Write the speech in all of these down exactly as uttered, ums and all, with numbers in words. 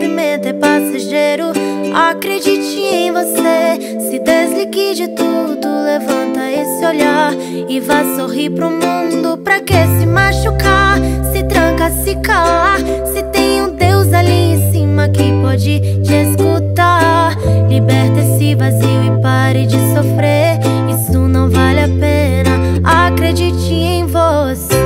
sofrimento é passageiro. Acredite em você, se desligue de tudo, levanta esse olhar e vá sorrir pro mundo. Pra que se machucar, se tranca, se calar, se tem um Deus ali em cima que pode te escutar. Liberta esse vazio e pare de sofrer, isso não vale a pena. Acredite em você.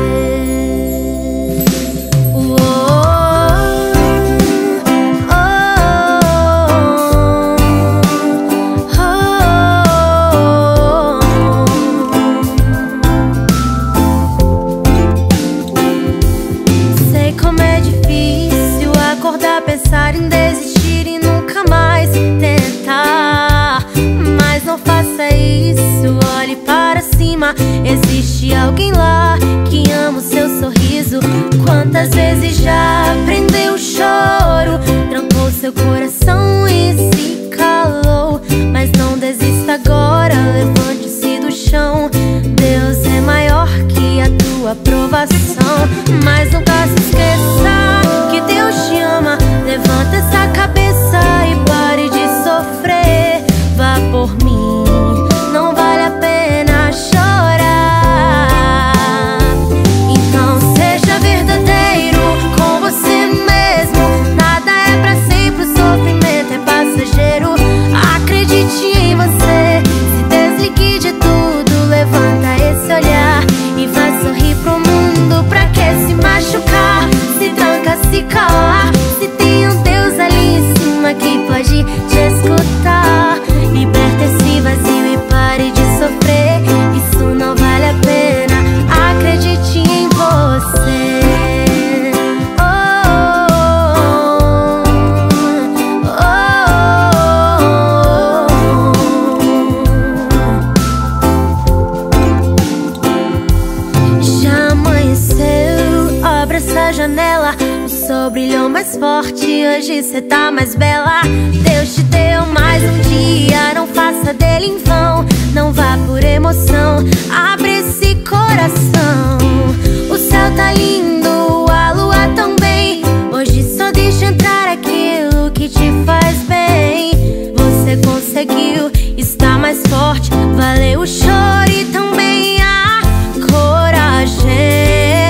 Pensar em desistir e nunca mais tentar, mas não faça isso, olhe para cima. Existe alguém lá que ama o seu sorriso. Quantas vezes já prendeu o choro, trancou seu coração e se calou. Mas não desista agora, levante-se do chão. Deus é maior que a tua aprovação. Mas nunca se esqueça que Deus te ama. Levanta essa cabeça e pare de sofrer. Vá por mim, não vale a pena chorar. Então seja verdadeiro com você mesmo. Nada é pra sempre, o sofrimento é passageiro. Acredite em você, se desligue de tudo, levanta esse olhar e vá sorrir pro mundo. Pra que se machucar, se tranca, se calar, se tem um Deus ali em cima que pode te escutar. Liberta esse vazio e pare de sofrer, isso não vale a pena. Acredite em você. Oh, oh, oh. Já amanheceu, abra essa janela. O sol brilhou mais forte, hoje cê tá mais bela. Deus te deu mais um dia, não faça dele em vão. Não vá por emoção, abre esse coração. O céu tá lindo, a lua também. Hoje só deixa entrar aquilo que te faz bem. Você conseguiu, está mais forte, valeu o choro e também a coragem.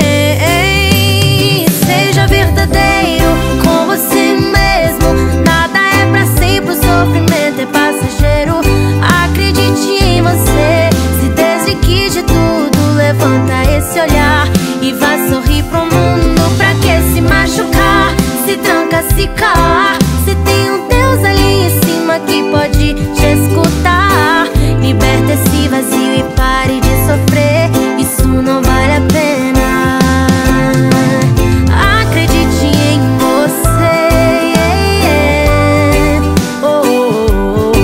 Seja verdadeiro com você mesmo. Nada é pra sempre, o sofrimento é passageiro. Acredite em você, se desligue de tudo, levanta esse olhar e vá sorrir pro mundo. Pra que se machucar, se tranca, se calar, se tem um Deus ali em cima que pode te escutar. Liberta esse vazio e pare de sofrer, isso não vale a pena. Acredite em você. Oh, oh, oh.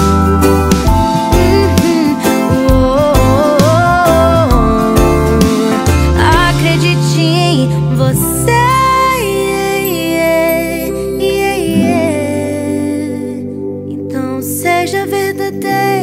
Uhum. Oh, oh, oh. Acredite em você. Então seja verdadeiro.